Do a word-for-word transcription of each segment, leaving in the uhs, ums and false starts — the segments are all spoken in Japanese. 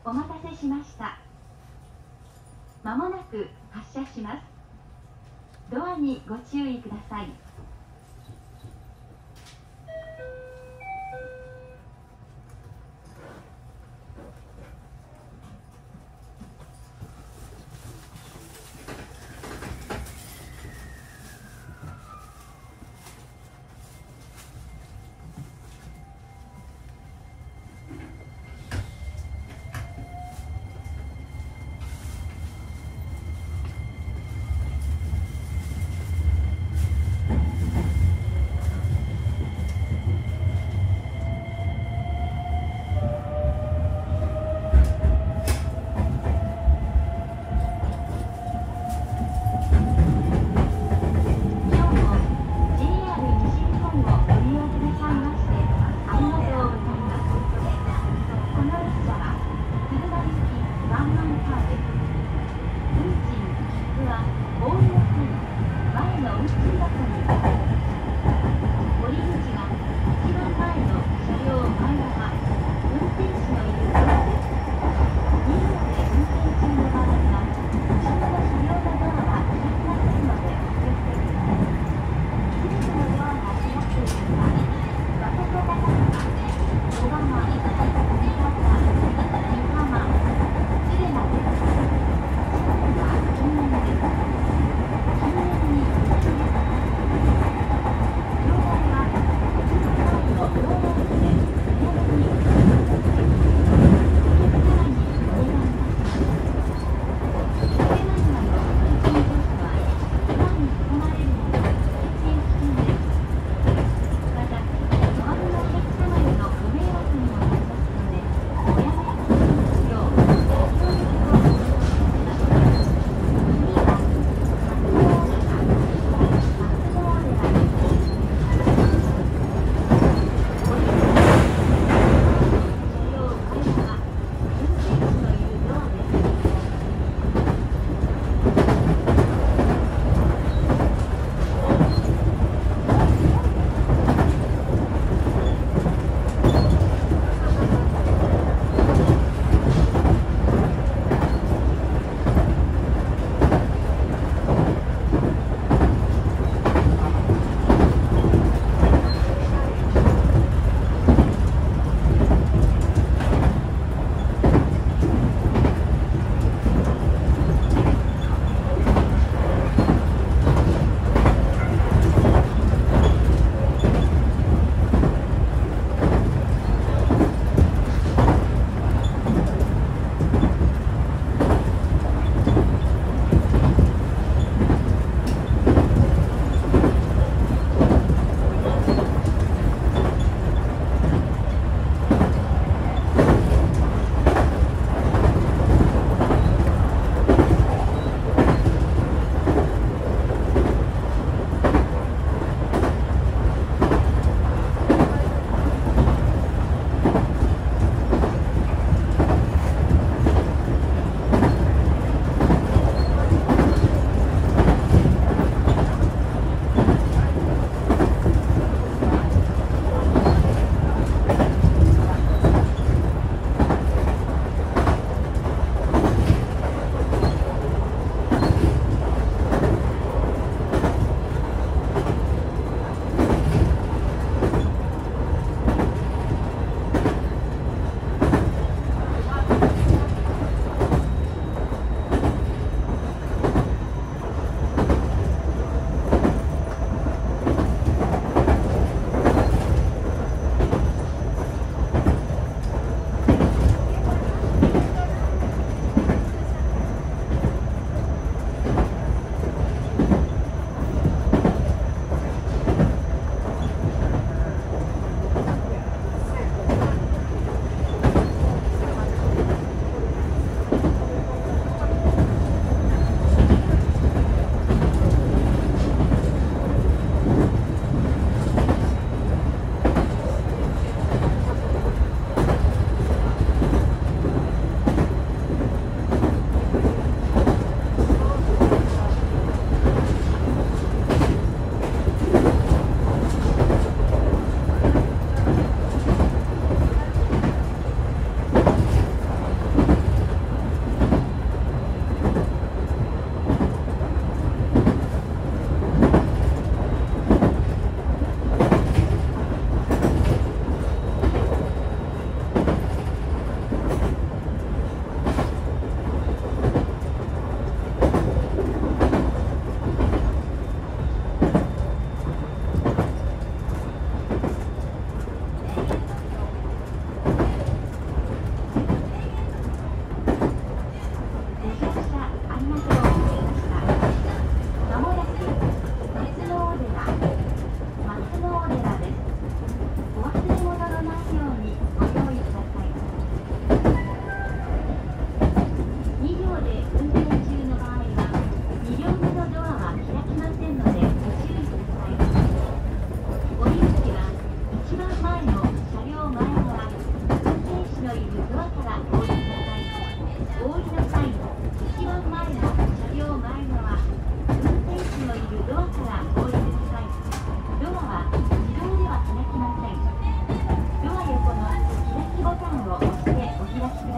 お待たせしました。まもなく発車します。ドアにご注意ください。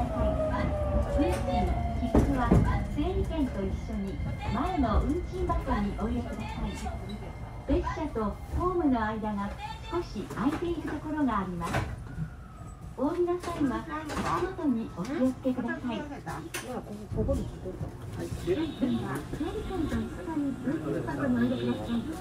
ださい。運賃、切符は整理券と一緒に前の運賃箱にお入れください。列車とホームの間が少し空いているところがあります。お降りの際は足元にお気をつけください。はい、では整理券と一緒に運賃箱にお入れください。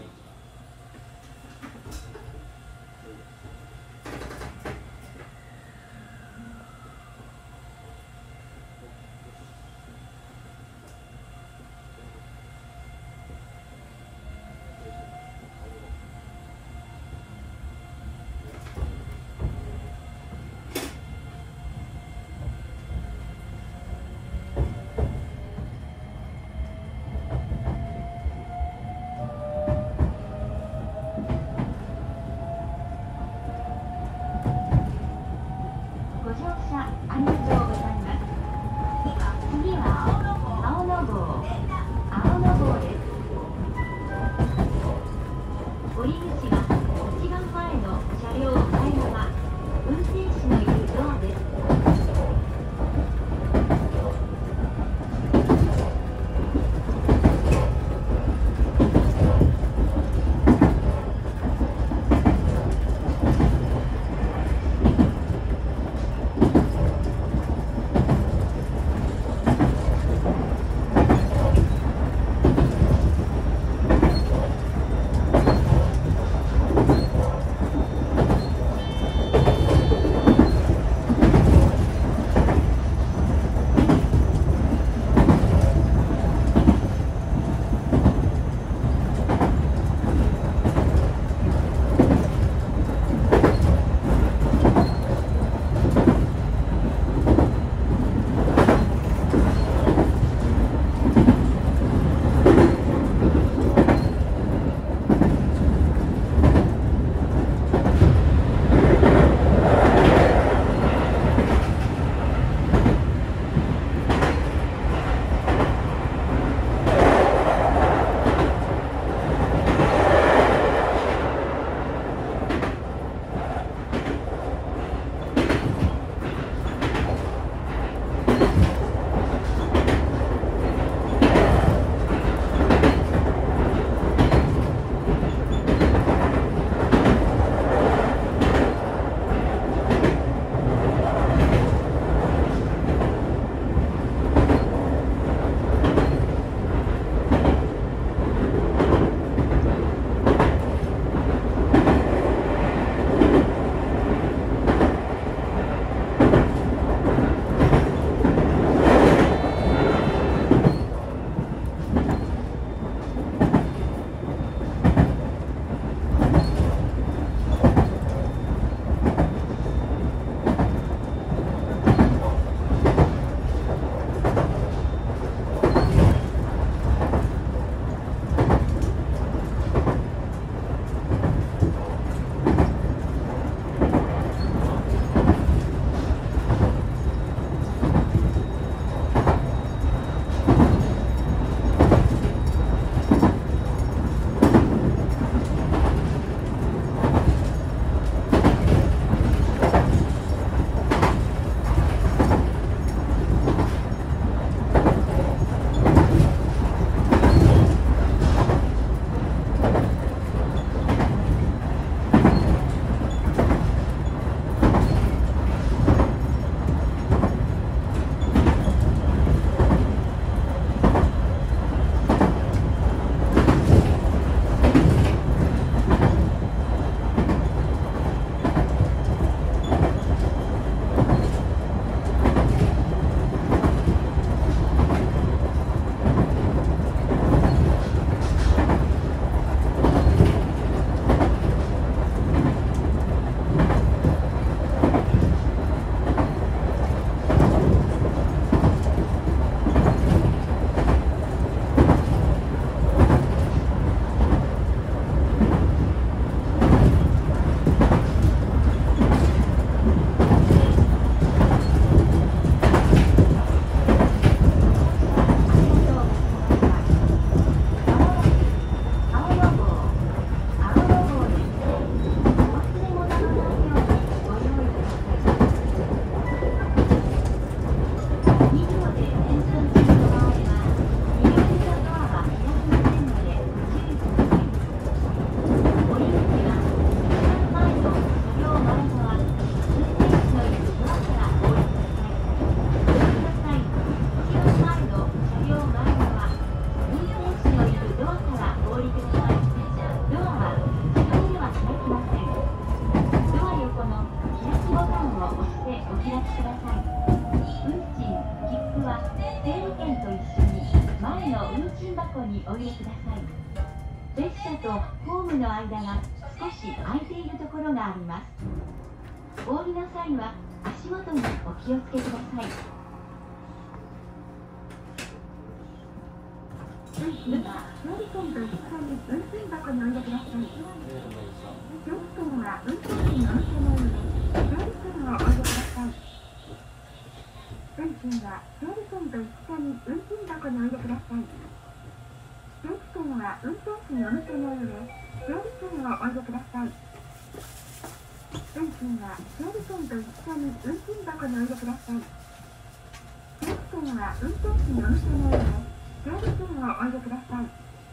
ご乗車ありがとうございます。次は青の号、青の号です。降り口が一番前の車両前側、運転士のいるドアです。 箱にお入れください。列車とホームの間が少し空いているところがあります。お降りの際は足元にお気をつけください。運賃は整理券と一緒に運賃箱にお入れください。定期券は運転士のお店の上で整理券をお入れください。運賃は整理券と一緒に運賃箱にお入れください。定期券は運転士のお店の上で整理券をお入れください。運賃は整理券と一緒に運賃箱にお入れください。定期券は運転士のお店の上で整理券をお入れください。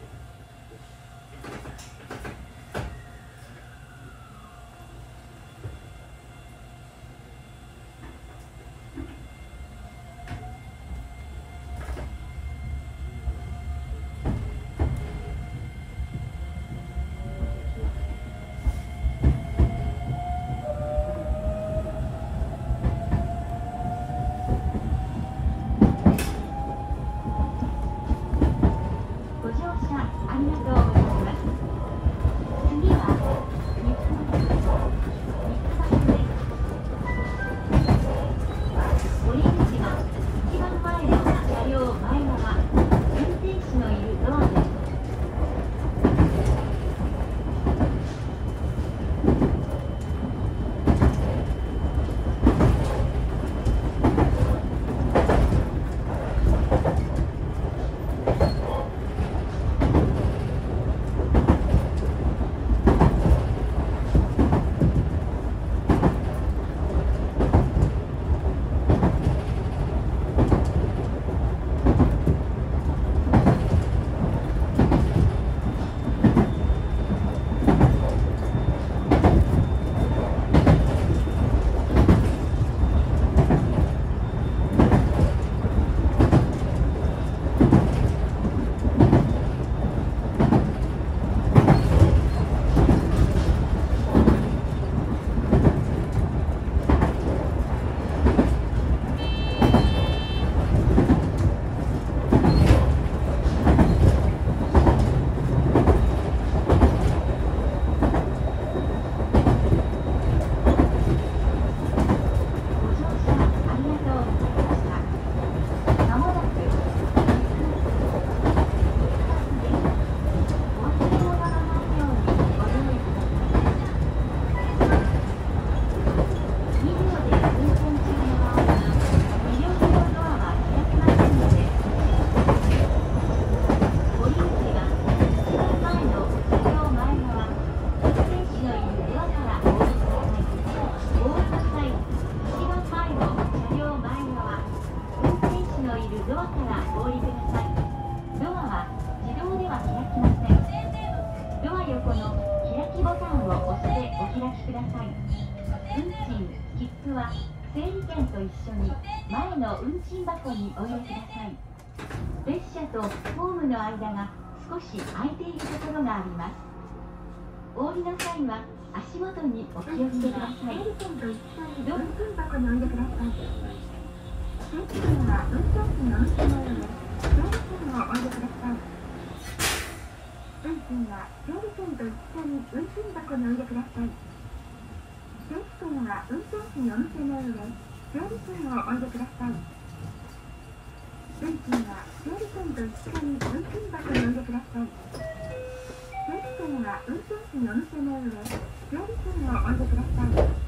整理券と一緒に前の運賃箱にお入れください。列車とホームの間が少し空いているところがあります。お降りの際は足元にお気をつけください。整理券と一緒に運賃箱にお入れください。定期券は運転士のお店の上で整理券をお入れください。運賃は整理券と一緒に運賃箱にお入れください。定期券は運転士のお店の上で整理券をお入れください。運賃は整理券と一緒に運賃箱にお入れください。定期券は運転士のお店の上で整理券をお入れください。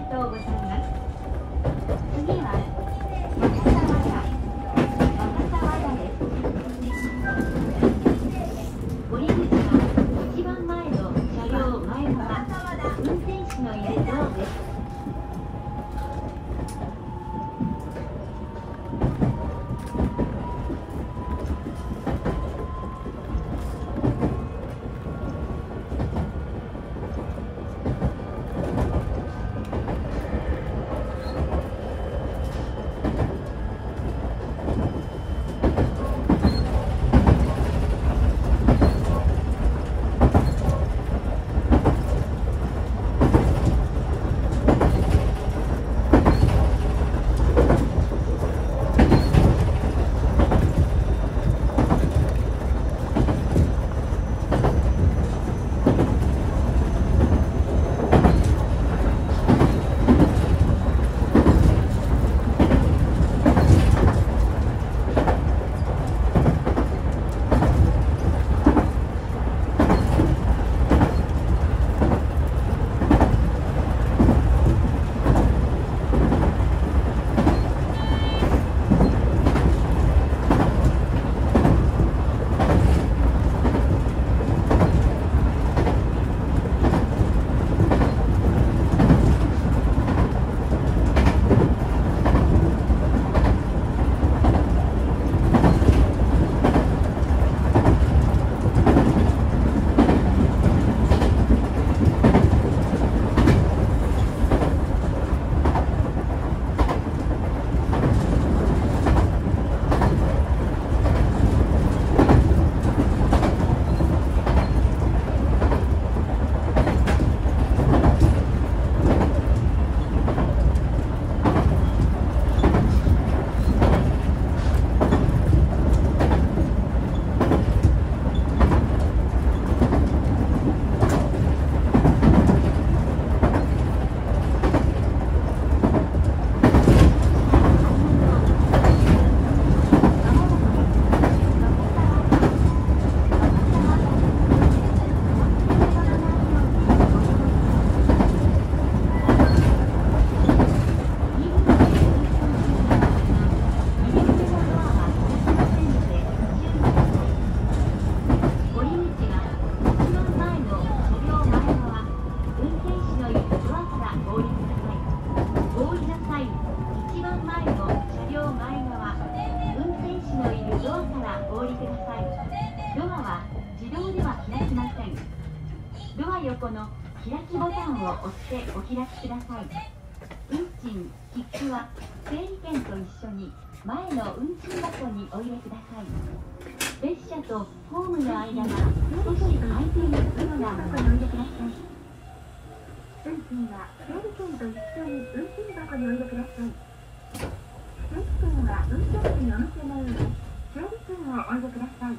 とうございます。次は若狭和田若狭和田です。降り口は一番前の車両前側、運転士のいるドアです。横の開きボタンを押してお開きください。運賃、切符は整理券と一緒に前の運賃箱にお入れください。列車とホームの間が少し空いているような箱にお入れください。運賃は整理券と一緒に運賃箱にお入れください。整理券は運転手にお店の上に整理券をお入れください。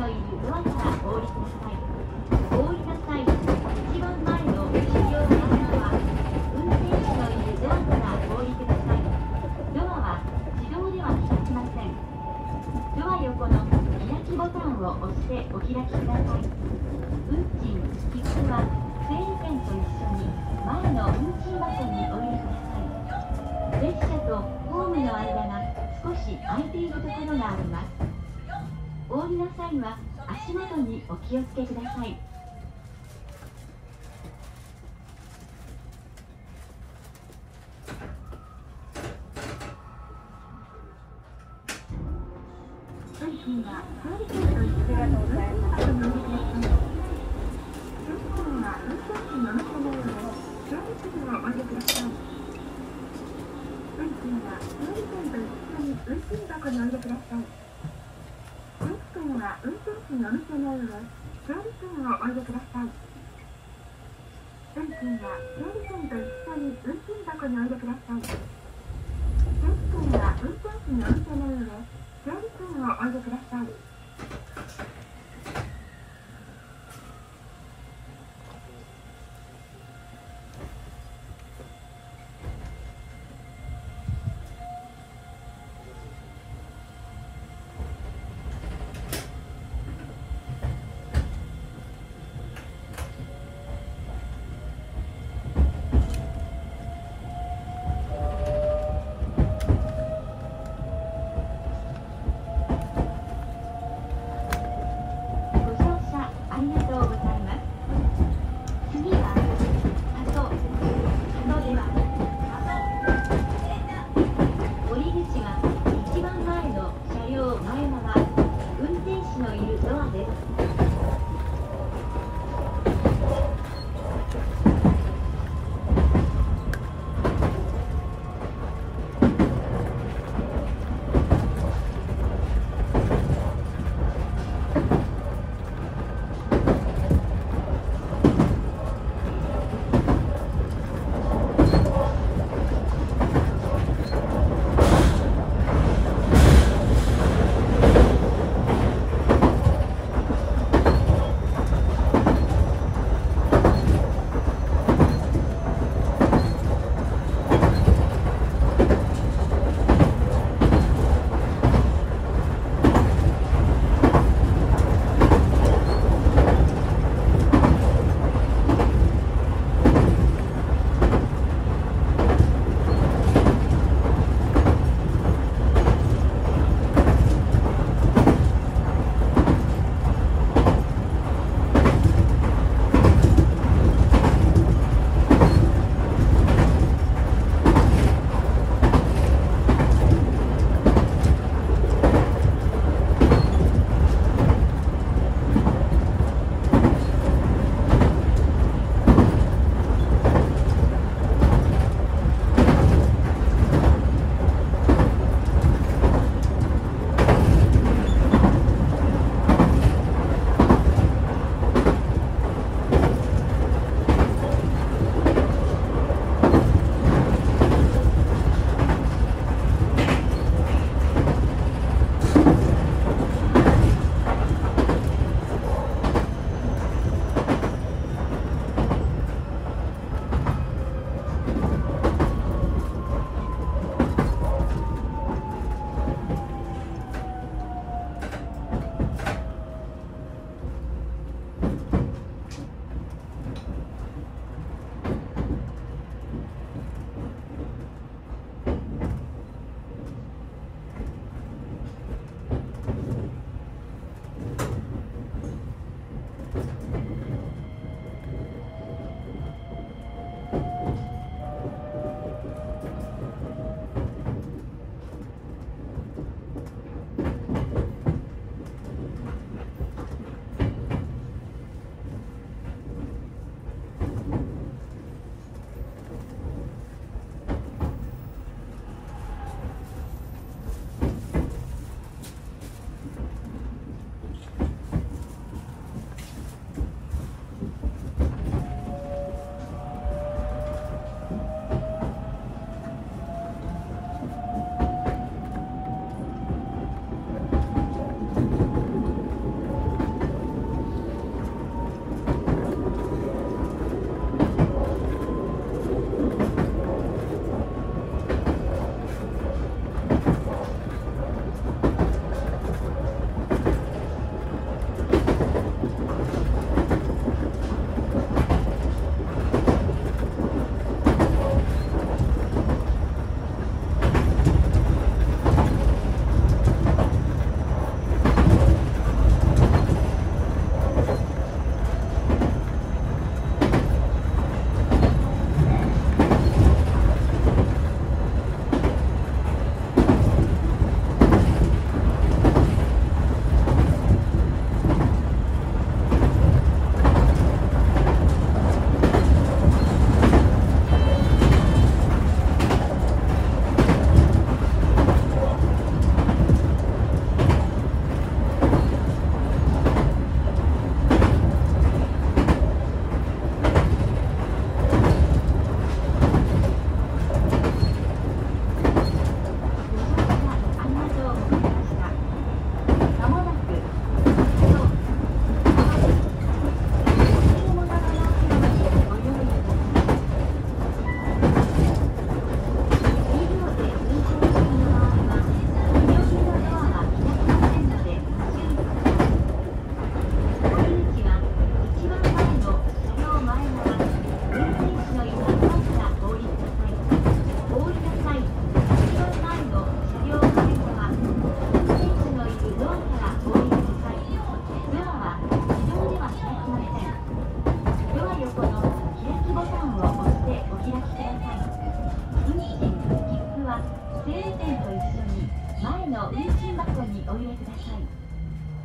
のいるドアからお降りください。お降りの際、一番前の終了ガラスは運転手のいるドアからお降りください。ドアは自動では開きません。ドア横の開きボタンを押してお開きください。運賃、切符は整理券と一緒に前の運賃箱にお入れください。列車とホームの間が少し空いているところがあります。お降りの際は足元にお気をつけください。運賃は整理券と一緒に運賃箱にお入れください。運賃は運転手の乗せないので整理券をお入れください。運賃は整理券と一緒に運賃箱にお入れください。定期券は運転手にお店の上、整理券をお入れください。運賃は整理券と一緒に運賃箱にお入れください。定期券は運転手にお店の上、整理券をお入れください。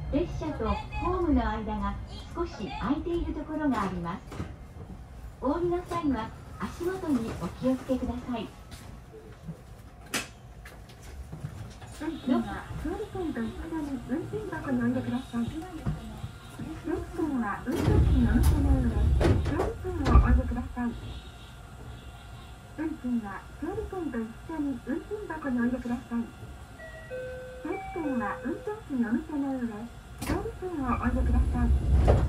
列車とホームの間が少し空いているところがあります。お降りの際は足元にお気をつけください。 運賃は整理券と一緒に運賃箱にお入れください。整理券は運転士のお店の上で整理券をお入れください。運賃は整理券と一緒に運賃箱にお入れください。整理券は運転士のお店の上で整理券をお入れください。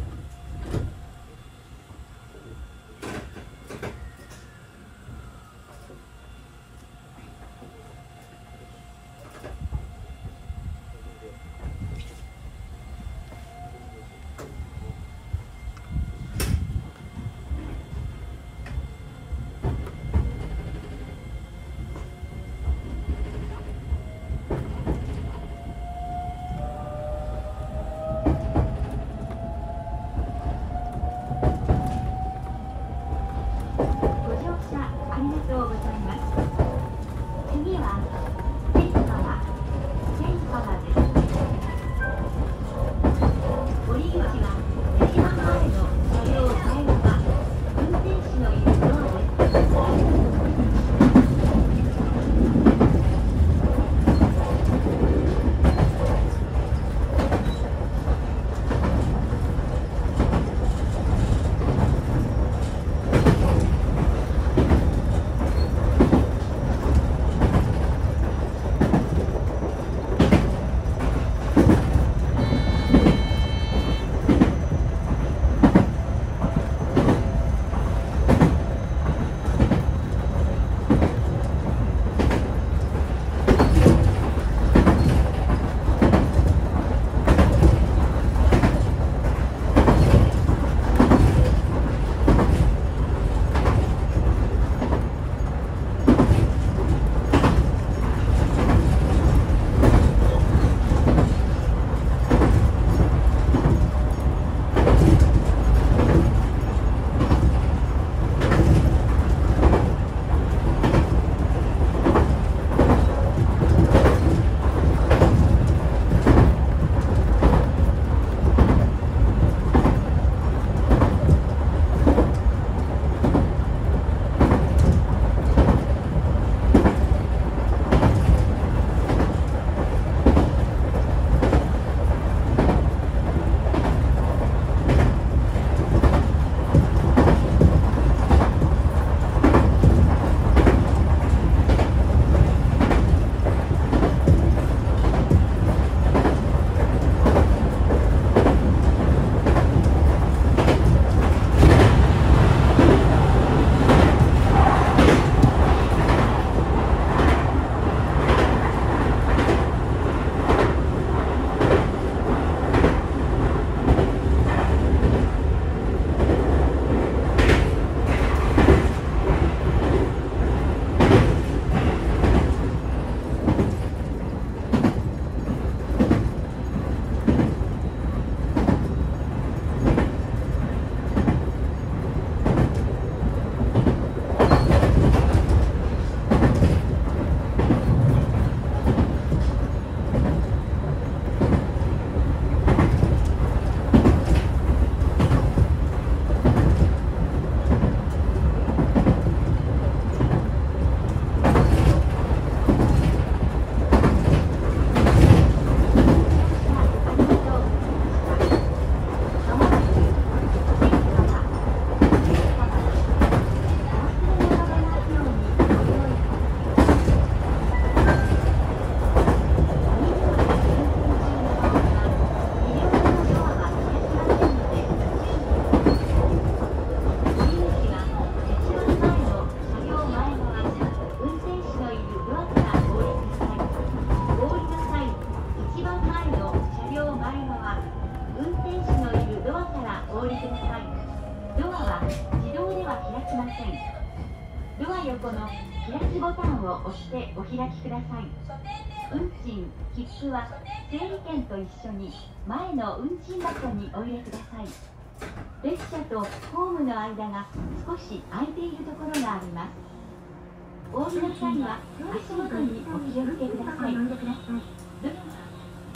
横の開きボタンを押してお開きください。運賃、切符は整理券と一緒に前の運賃箱にお入れください。列車とホームの間が少し空いているところがあります。お降りの際は足元にお気をつけください。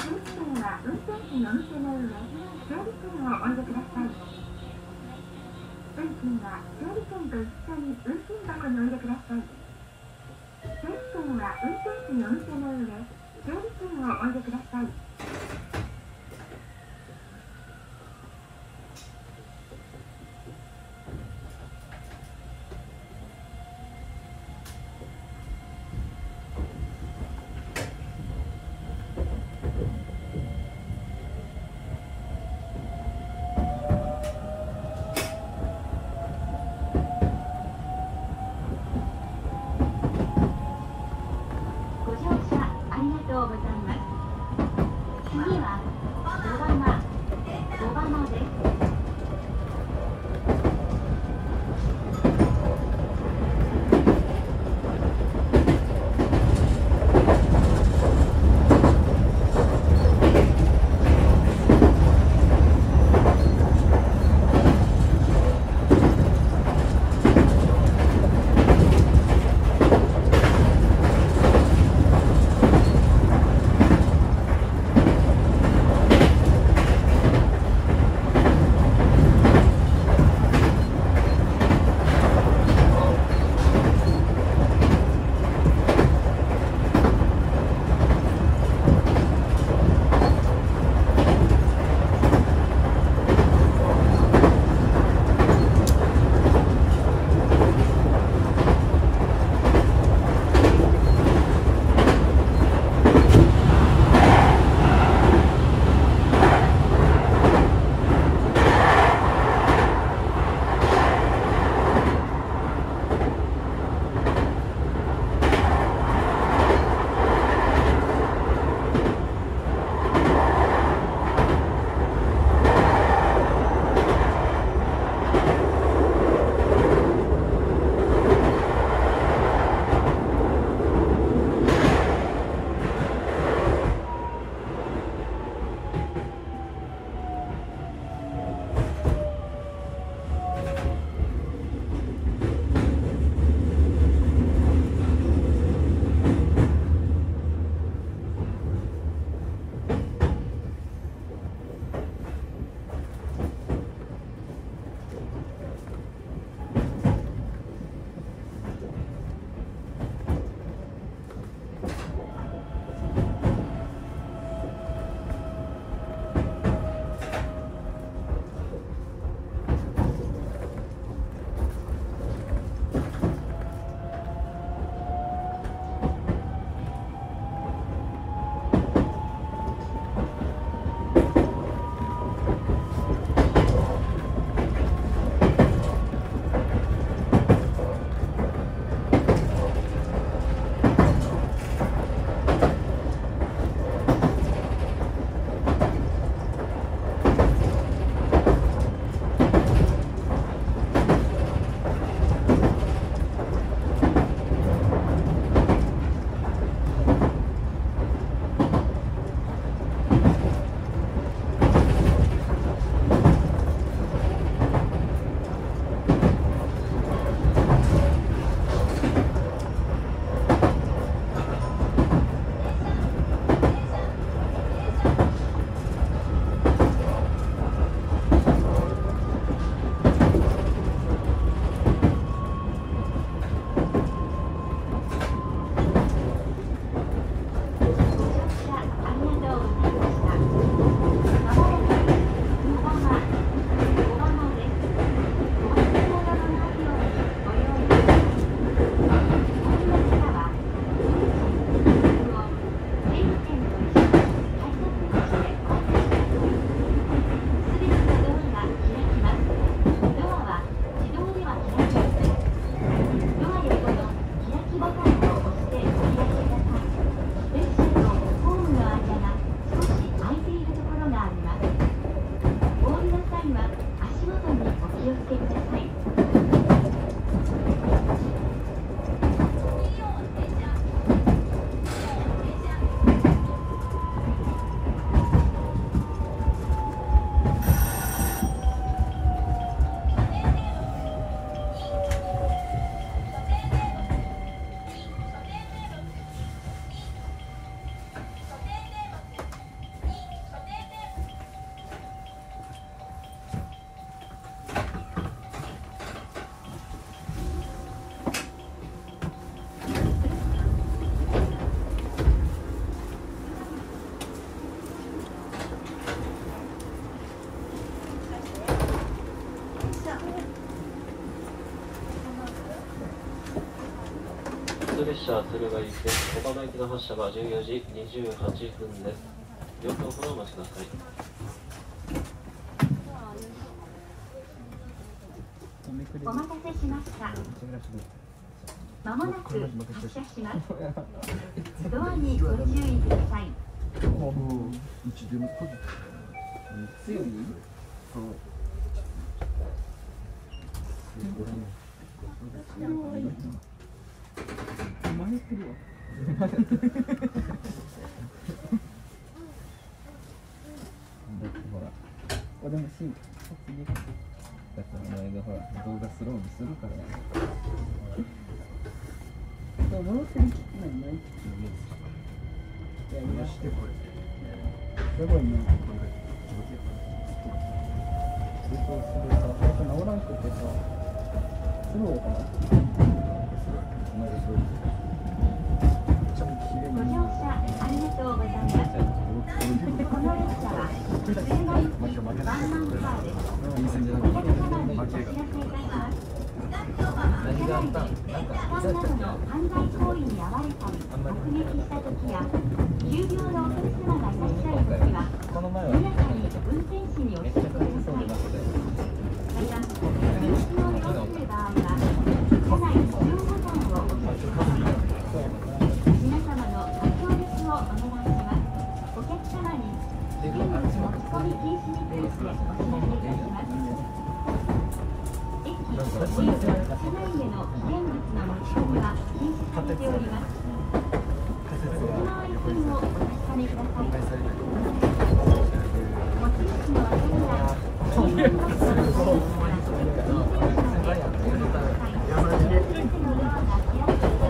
運は運転士の運転の上、整理券をお入れください。運賃は整理券と一緒に運賃箱にお入れください。整理券は運転士の運転の上、整理券をお入れください。 ご乗車ありがとうございます。次はドバマ、ドバマです。 普通列車敦賀行きです。小浜行きの発車はじゅうよじにじゅうはちふんです。よんぷんほどお待ちください。 お待たせしました。まもなく発車します。ドアにご注意ください。 強い？俺もシーンだってお前がほら動画スローにするからや戻ってる気ないないいやいやしてこれすごいねそうするさ最初治らんくてさスローやからご乗車ありがとうございます。この列車は敦賀行きワンマンカーです。お客様にお知らせいたします。車内で痴漢などの犯罪行為に遭われたり目撃したときや急病のお客様がいらっしゃるときは皆さんに運転士にお知らせください。また人気を要する場合は車内非常ボタンを押してください。皆様のご協力をお願いします。お客様に危険物持ち込み禁止についてお知らせいたします。駅、新車内への危険物の持ち込みは禁止されております。お住まい分をお確かめください。持ち主の宛には新聞ボックスの運転者でお乗りください。すべてのドアが開きますが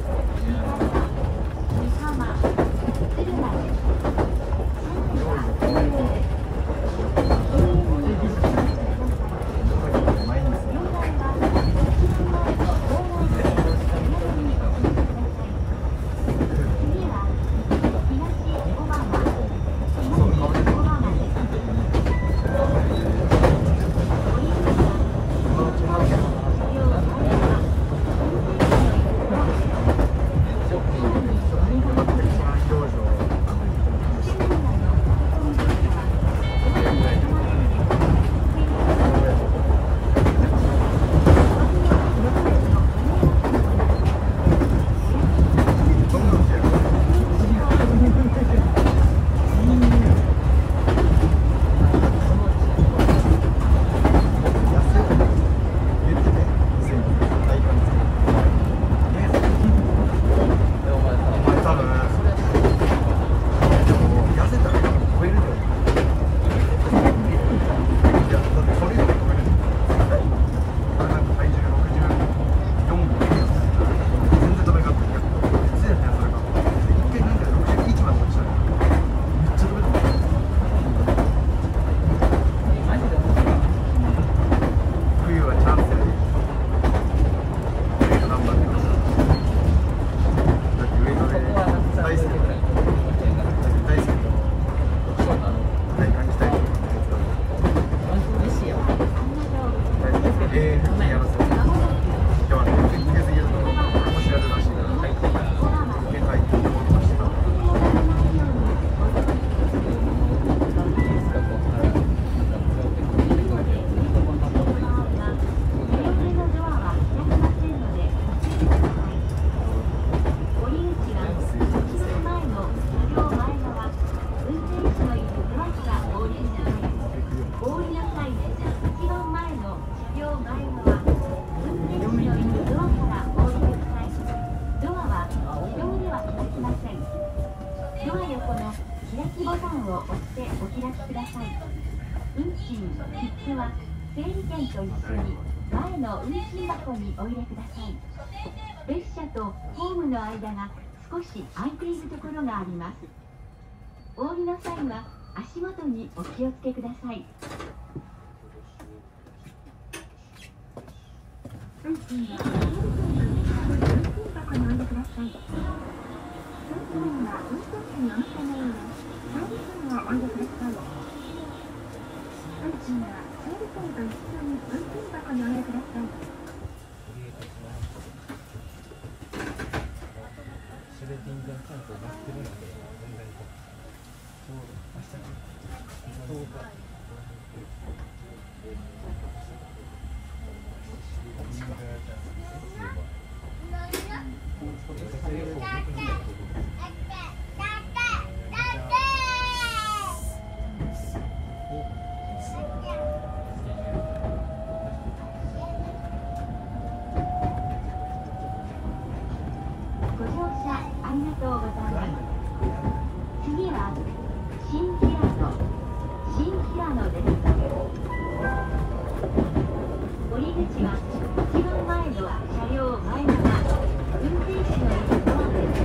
整理券と一緒に前の運賃箱にお入れください。列車とホームの間が少し空いているところがあります。お降りの際は足元にお気をつけください。 運賃は運賃箱にお入れください。運賃は運転手にお見せの上整理券をお入れください。運賃は整理券と一緒に運賃箱にお入れください。 ご乗車ありがとうございます。次は新平野、新平野です。降り口は一番前の車両前側、運転手のいるドアです。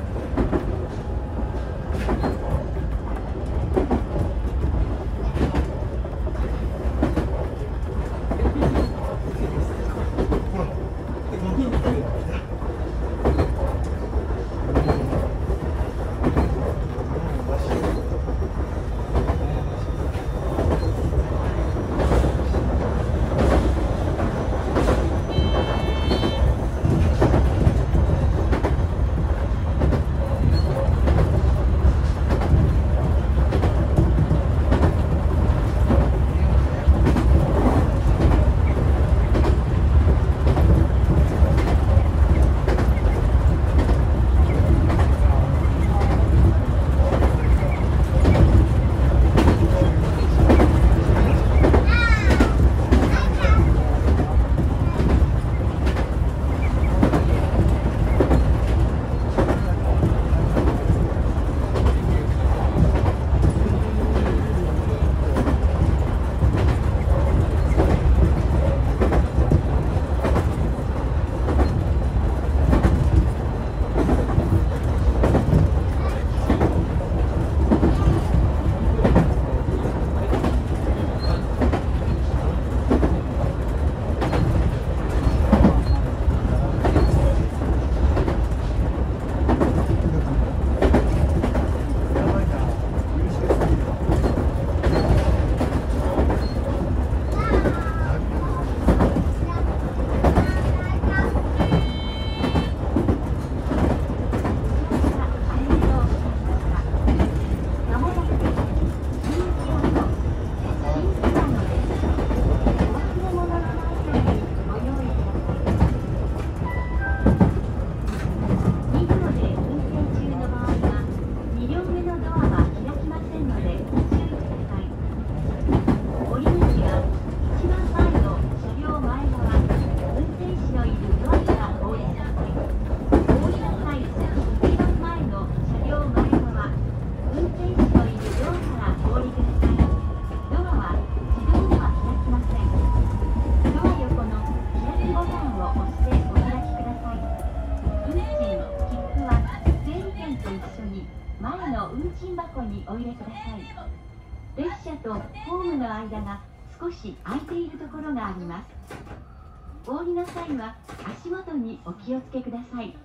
列車とホームの間が少し空いているところがあります。お降りの際は足元にお気をつけください。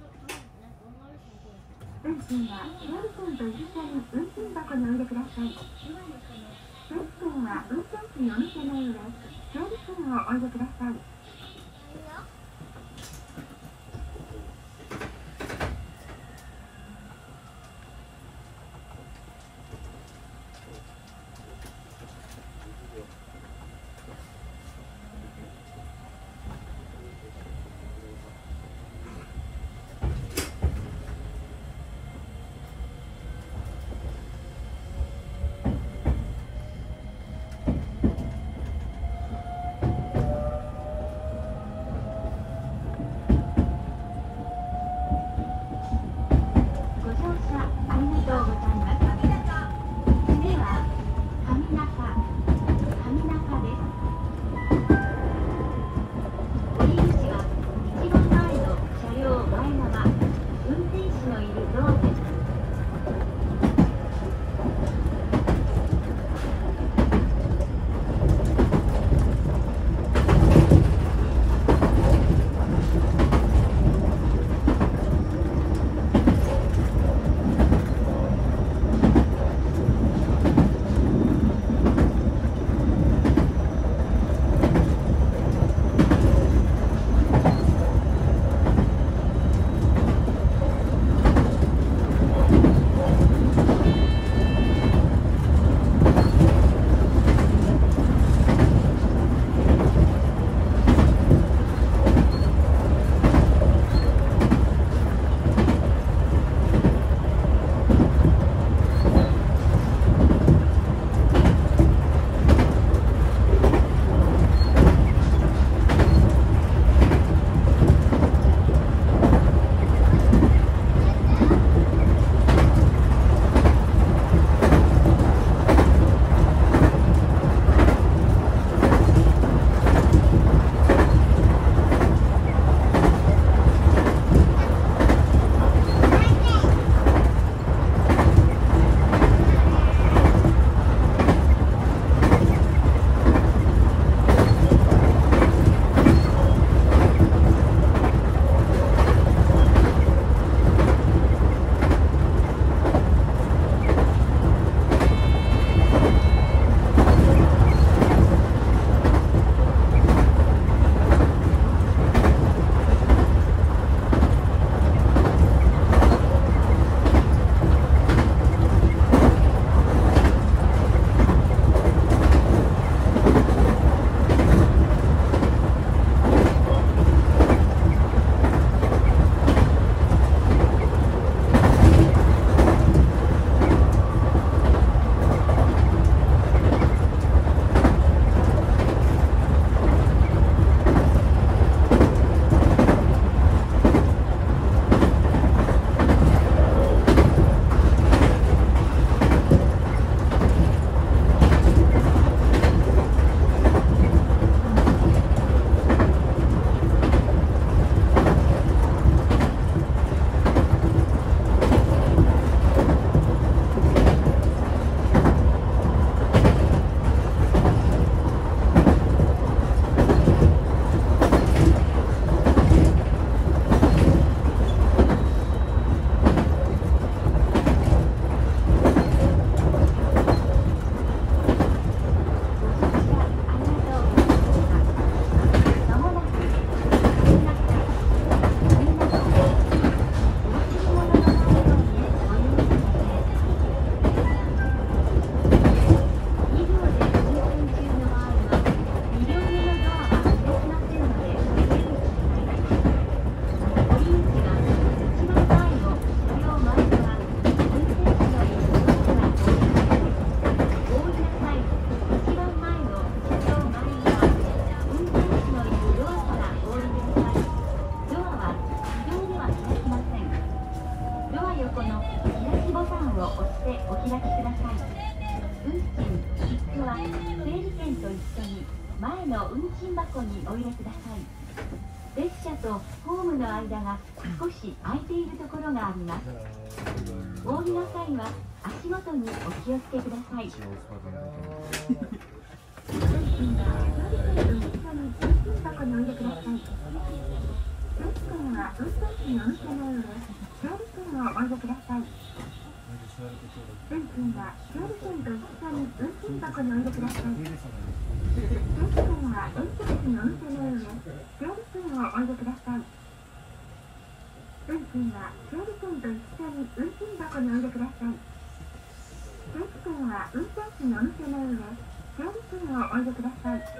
運賃は整理券と一緒に運賃箱にお入れください。整理券は運転手にお見せの上、整理券をお入れください。 前の運賃箱にお入れください。列車とホームの間が少し空いているところがあります。お降りの際は足元にお気をつけください。 運賃は整理券と一緒に運賃箱にお入れください。整理券は運転士のお店の上、整理券をお入れください。運賃は整理券と一緒に運賃箱にお入れください。整理券は運転士のお店の上、整理券をお入れください。運賃は整理券と一緒に運賃箱にお入れください。整理券は運転士のお店の上、整理券をお入れください。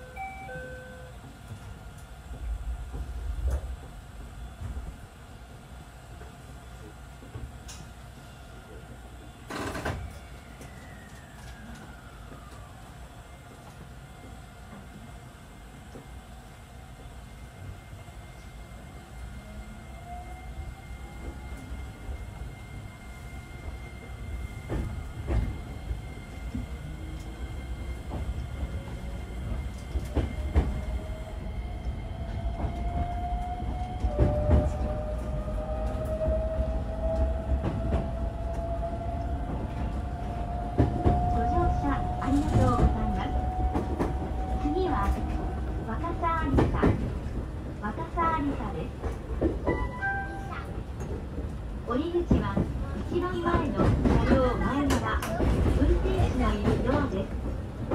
降り口は一番前の車両前側、運転士のいるドアです。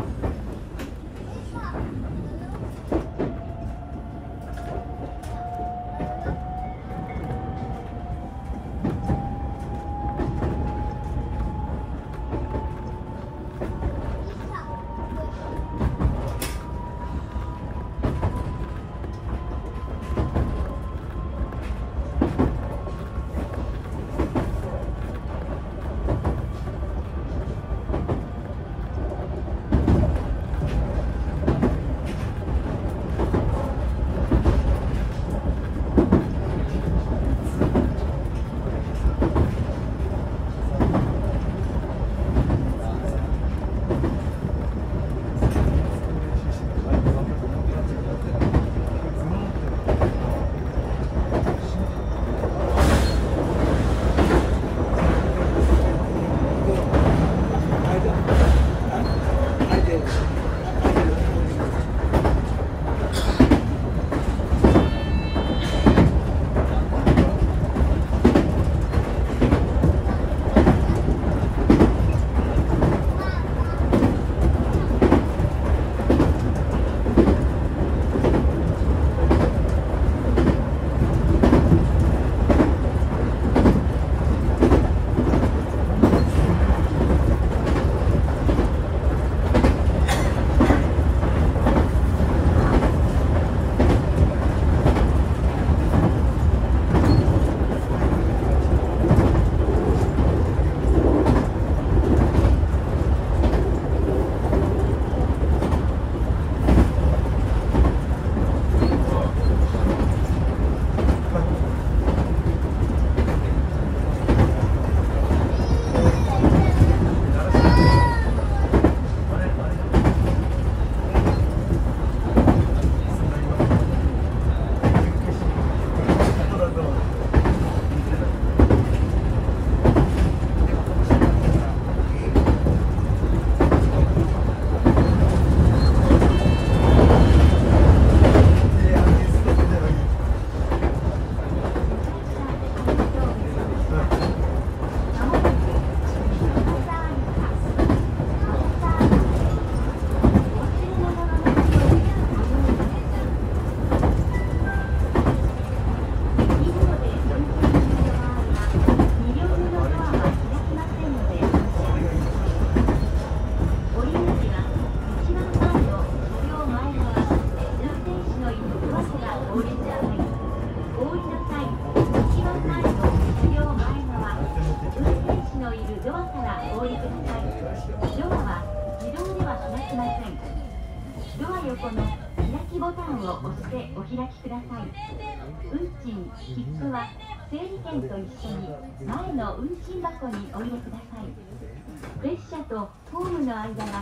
横の開きボタンを押してお開きください。運賃、切符は整理券と一緒に前の運賃箱にお入れください。列車とホームの間が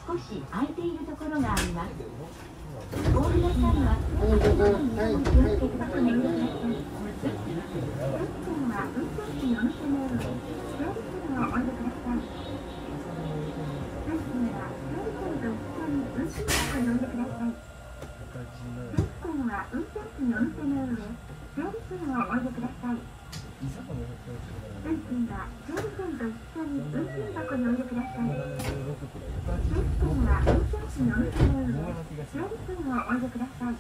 少し空いているところがあります。お降りの際は足元にお気をつけください。 運転は運転士のお店の上で整理券をお入れください。運賃は整理券と一緒に運賃箱にお入れください。整理券は運転士のお店の上で整理券をお入れください。運賃は整理券と一緒に運賃箱にお入れください。整理券は運転士のお店の上で整理券をお入れください。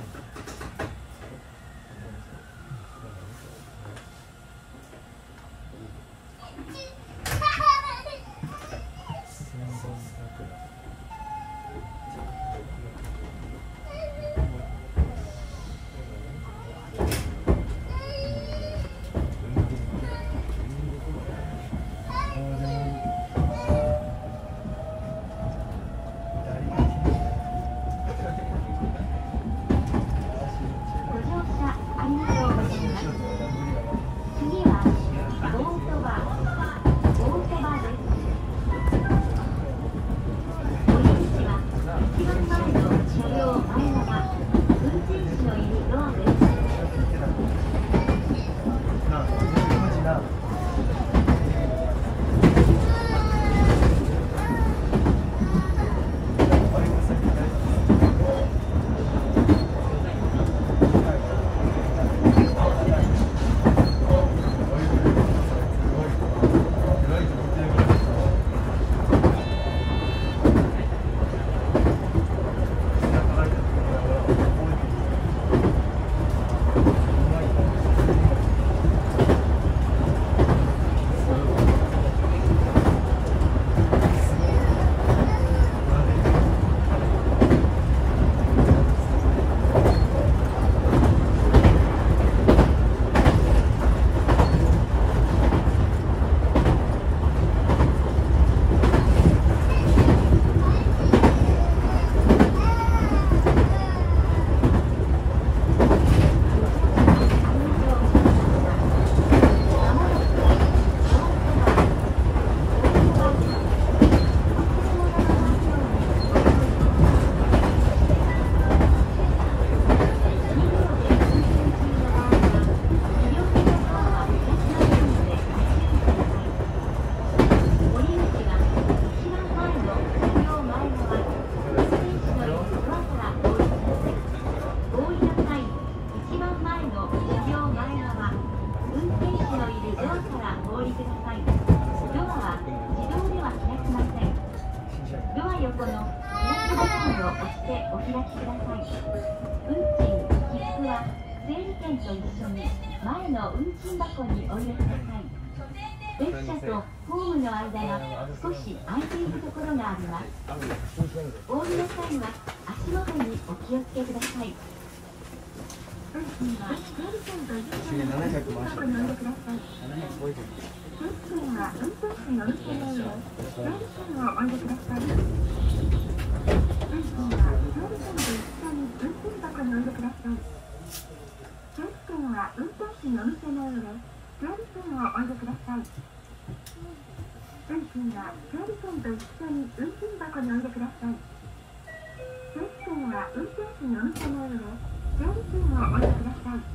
少し空いているところがあります。お降りの際は足元にお気をつけください。運賃は整理券と一緒に運賃箱にお入れください。整理券は運転士のお店の上で整理券をお入れください。運賃は整理券と一緒に運賃箱にお入れください。整理券は運転士のお店の上で整理券をお入れください。運賃は整理券と一緒に運賃箱にお入れください。整理券は運転士のお店の上で整理券をお入れください。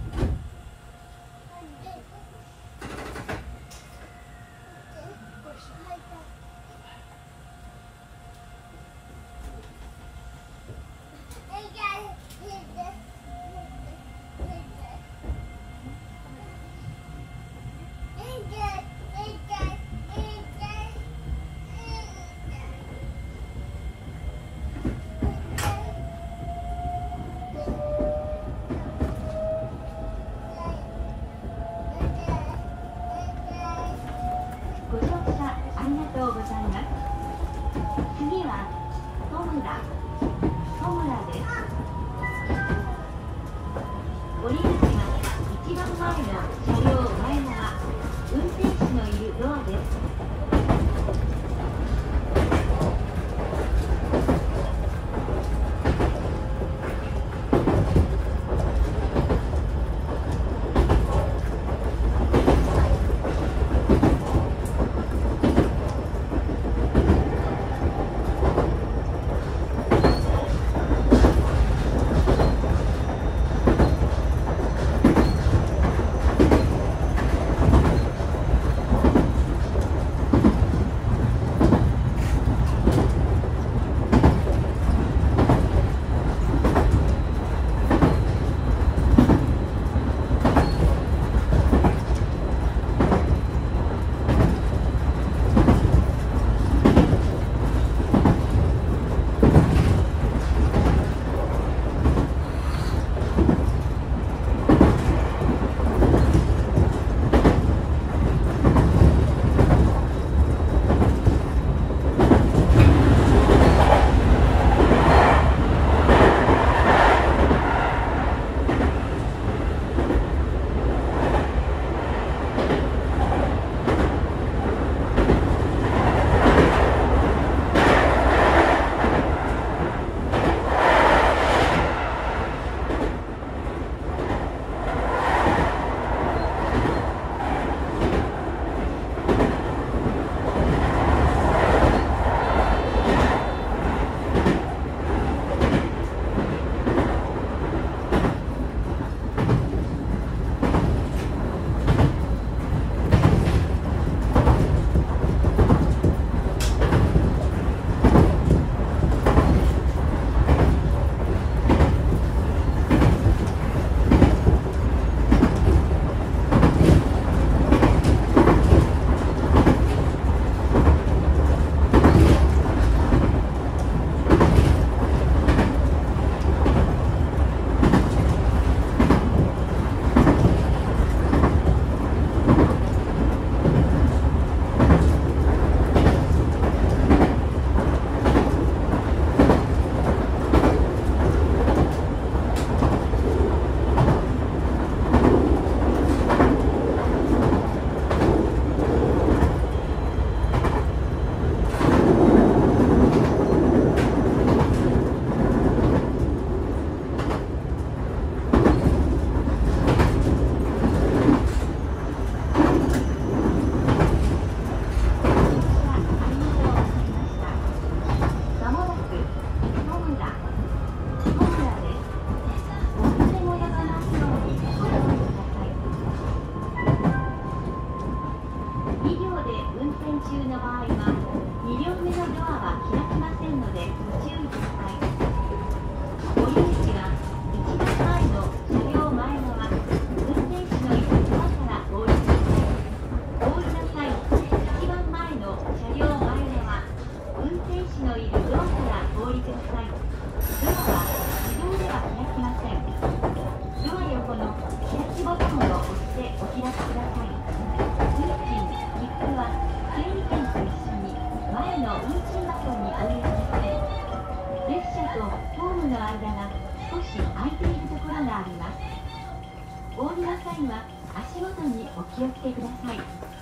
際は足元にお気をつけください。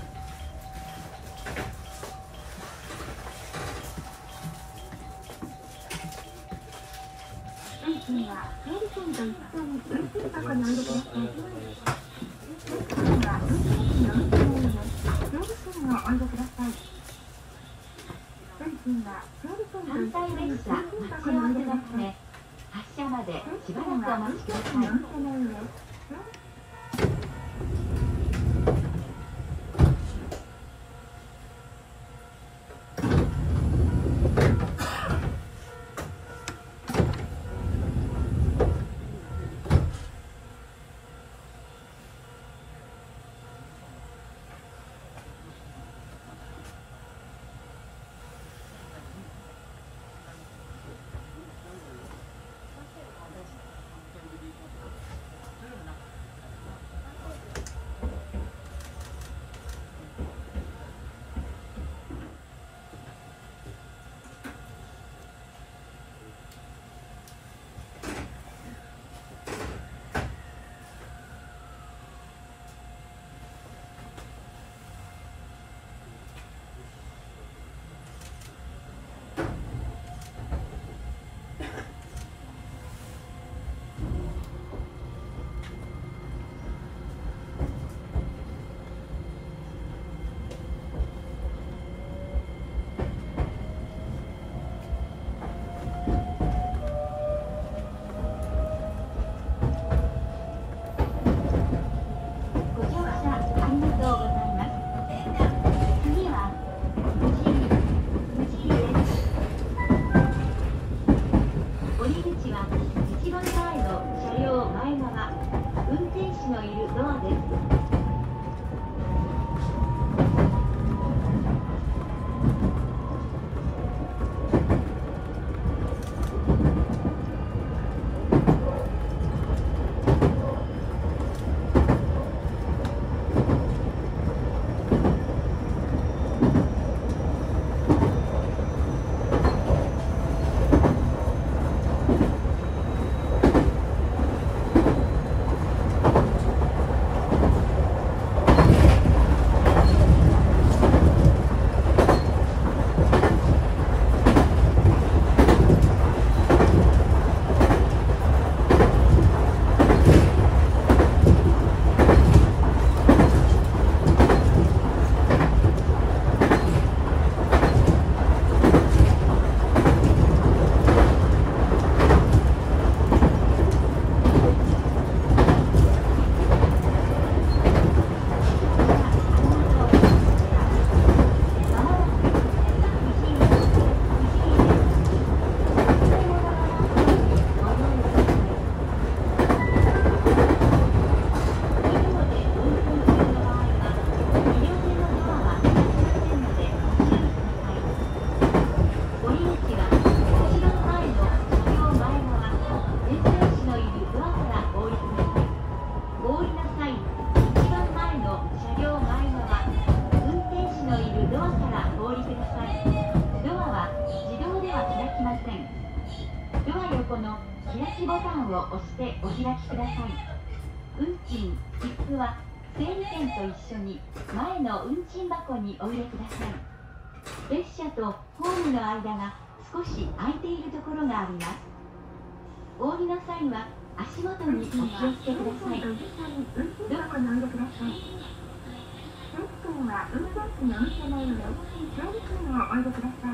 運賃は整理券と一緒に運賃箱にお入れください。運賃は運転士の運転名で整理券をお入れください。運賃は整理券と反一緒対に運賃列車待ち箱にお合わせ入れください。 のため発車までしばらくお待ちください。 運転の上ご乗車ありがとうございます。次は藤井藤井です。降り口は一番前の車両前側、運転士のいるドアです。を押してお開きください。運賃、切符は整理券と一緒に前の運賃箱にお入れください。列車とホームの間が少し空いているところがあります。お降りの際は足元にお気をつけください。 運賃箱にお入れください。運賃は運転士の運転の上、整理券をお入れください。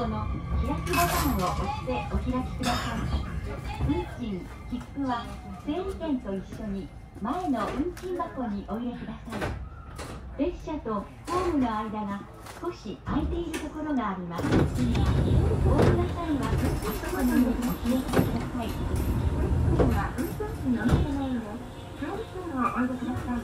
の開きボタンを押してお開きください。運賃、切符は整理券と一緒に前の運賃箱にお入れください。列車とホームの間が少し空いているところがあります。お降りの際は足元にお気をつけください。 運賃は運送機にお乗せの上で整理券をお入れください。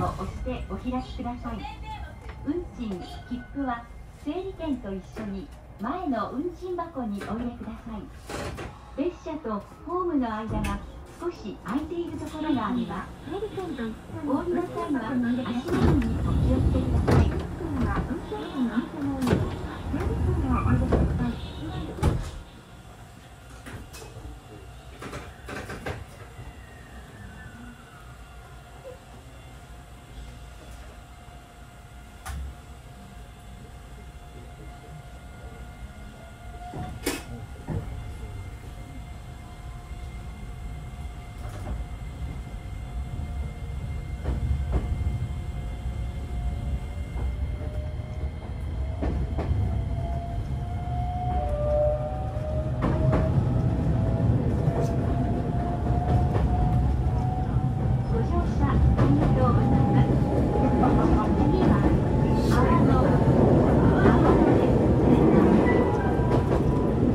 を押してお開きください。運賃、切符は整理券と一緒に前の運賃箱にお入れください。列車とホームの間が少し空いているところがあります。 整理券と一緒にお降りの際は運賃箱にお入れください。 足元にお気をつけください。 運賃は運転手のお店の上で整理券をお入れください。 ご乗車ありがとうございます。次は阿波野阿波野です。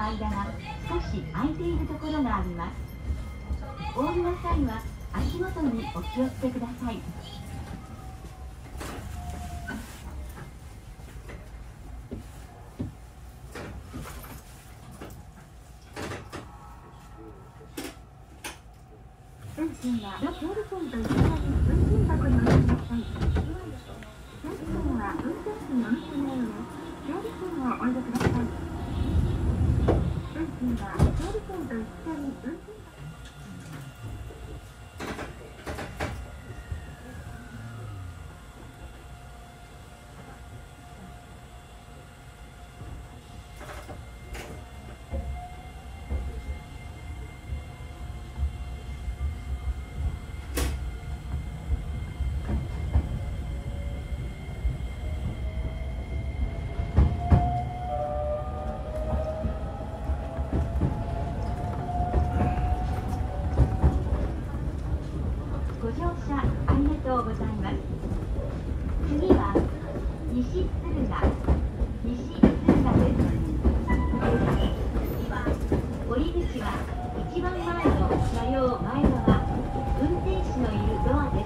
間が少し空いているところがあります。お降りの際は足元にお気をつけください。 運賃は整理券と一緒に運賃箱にお入れください。運賃は運転士にお見せの上、整理券をお入れください。運賃は整理券と一緒に運賃ご乗車ありがとうございます。次は西敦賀西敦賀です。降り口は一番前の車両前側、運転士のいるドアです。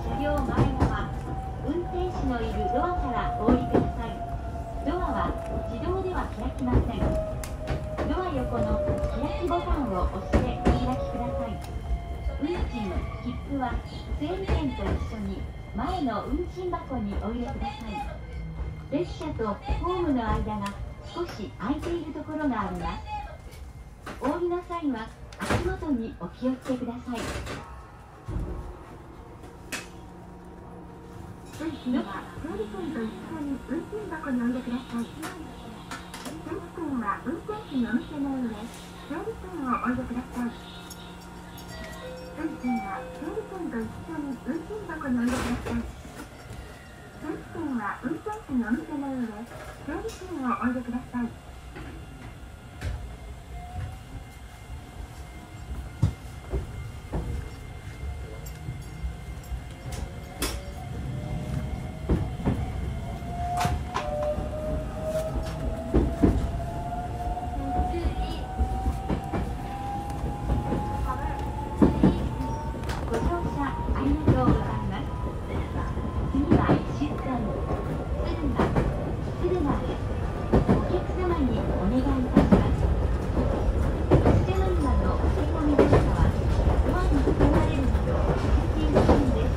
自自動では開きません。ドア横の開きボタンを押してお開きください。運賃、切符は整理券と一緒に前の運賃箱にお入れください。列車とホームの間が少し空いているところがあります。お降りの際は足元にお気をつけください。 運賃は整理券と一緒に運賃箱にお入れください。整理券は運転士のお店の上、整理券をお入れください。運賃は整理券と一緒に運賃箱にお入れください。整理券は運転士のお店の上、整理券をお入れください。 ご乗車ありがとうございます。次は出站敦賀敦賀です。お客様にお願いいたします。列車乗り場の受け込み動作はドアに含まれるなど通勤中です。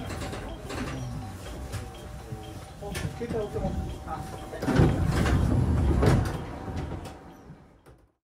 携帯置いてます。あ